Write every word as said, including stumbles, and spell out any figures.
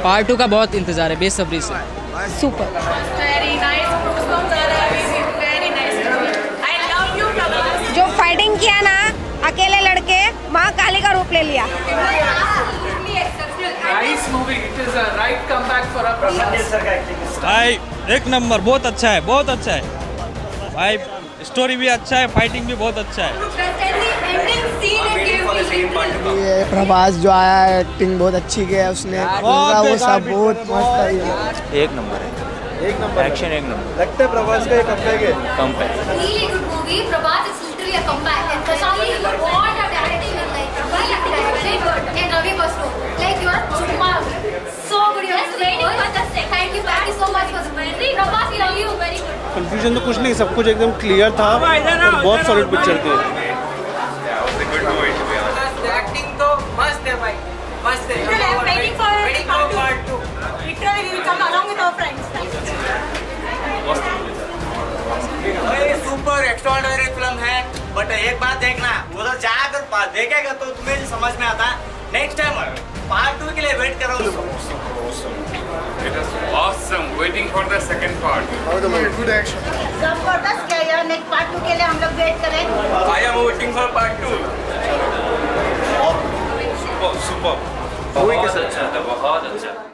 Part two का बहुत इंतजार है बेसब्री से। सुपर। जो फाइटिंग किया ना अकेले लड़के, माँ काली का रूप ले लिया। भाई एक नंबर, बहुत अच्छा है, बहुत अच्छा है भाई, स्टोरी भी अच्छा है, फाइटिंग भी बहुत अच्छा है। ये प्रभास जो आया है, एक्टिंग बहुत अच्छी की है उसने, वो सब बहुत मस्त है। एक नंबर है, एक नंबर एक्शन, एक नंबर। लगता है प्रभास का ये कमबैक है। Comeback. Really good movie. Prabhas is literally a comeback. And Prashant, what a directing and like really very good. And Ravi Basu, like you are superb. So good. You are very fantastic. Thank you, thank you so much for the movie. Prabhas, we love you. Very good. Confusion तो कुछ नहीं, सब कुछ एकदम clear था और बहुत solid picture थी। एक्टिंग तो मस्त है भाई, मस्त है। Waiting for part two. Literally, we will come along with our friends. Super extraordinary film है, बट एक बात देखना, उधर जाकर देखेगा तो तुम्हें समझ में आता है। नेक्स्ट टाइम पार्ट टू के लिए वेट करो। It was awesome. Waiting for the second part. Good action. जबरदस्त क्या यार, नेक्स्ट पार्ट टू के लिए हम लोग वेट करें। I am waiting for part two. Super, super. बहुत अच्छा था, बहुत अच्छा।